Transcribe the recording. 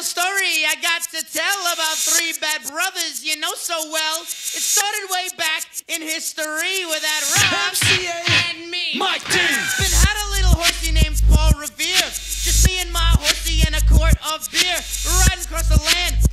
story I got to tell about three bad brothers you know so well. It started way back in history with that Rob and me. Mike D. Been had a little horsey named Paul Revere. Just me and my horsey in a quart of beer, riding across the land